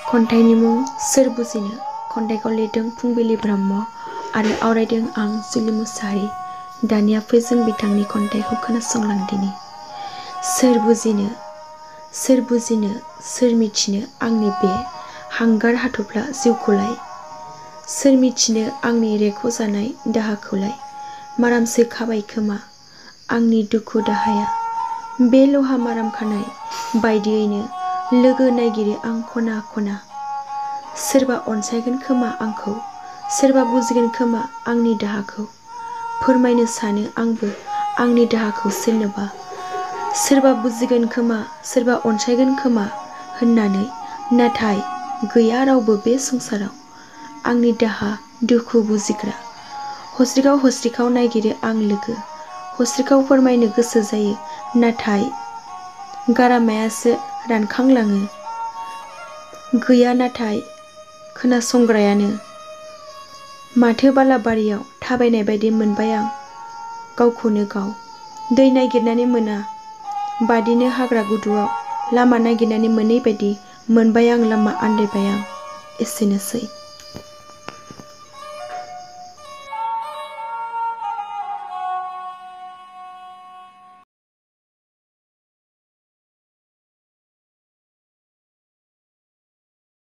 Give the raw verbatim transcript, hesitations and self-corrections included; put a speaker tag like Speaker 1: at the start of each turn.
Speaker 1: खन्थाइनि मुं सोर बुजिनो। खन्थाइखौ लिरदों फुंबिलि ब्रह्म आरो आवरायदों आं जुलि मुसाहारि। दानिया फै जों बिथांनि खन्थाइखौ खोनासंलांदिनि। सोर बुजिनो सोर बुजिनो सोर मिथिनो आंनि बे हांगार हाथफ्ला जिउखौलाय। सोर मिथिनो आंनि रेख' जानाय दाहाखौलाय। मारामसो खाबाय खोमा आंनि दुखु दाहाया। बे लहा माराम खानाय बायदियैनो लोगो नायगिरो आं खना खना। सोरबा अनसायगोन खोमा आंखौ सोरबा बुजिगोन खोमा आंनि दाहाखौ। फोरमायनो सानो आंबो आंनि दाहाखौ सोरनोबा। सोरबा बुजिगोन खोमा सोरबा अनसायगोन खोमा होननानै। नाथाय गैया रावबो बे संसाराव आंनि दाहा दुखु बुजिग्रा। हस्रिखाव हस्रिखाव नायगिरो आं लोगो। हस्रिखाव फोरमायनो गोसो जायो नाथाय गारामायासो रानखांलाङो। गैया नाथाय खोनासंग्रायानो। माथो बालाबारियाव थाबायनाय बायदि मोनबाय आं गावखौनो गाव। दै नागिरनानै मोना बादिनो हाग्रा गुदुआव लामा नागिरनानै मोनै बायदि मोनबाय आं लामा आन्दायबाय आं। एसेनोसै।